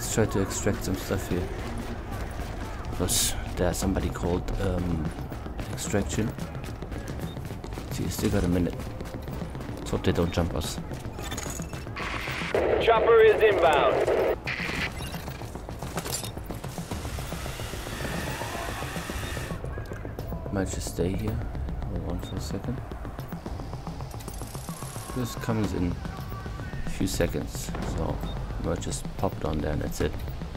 Let's try to extract some stuff here. Because there's somebody called extraction. See, still got a minute. Let's hope they don't jump us. Chopper is inbound. Might just stay here. Hold on for a second. This comes in a few seconds, so might just pop it on there and that's it.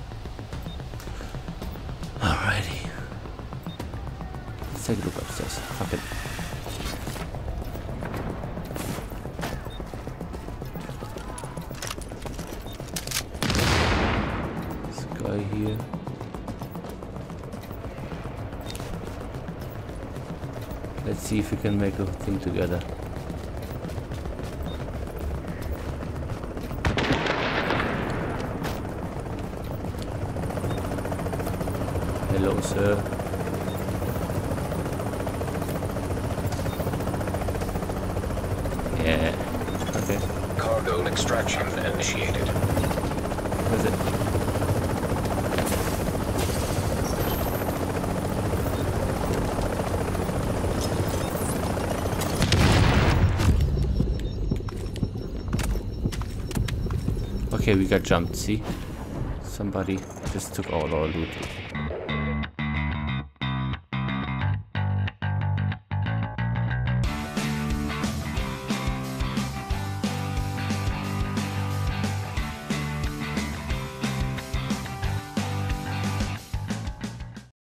Alrighty. Let's take a look upstairs. Fuck it. This guy here. Let's see if we can make a thing together. Hello, sir. Yeah. Okay. Cargo extraction initiated. Where's it? Okay, we got jumped, see? Somebody just took all our loot.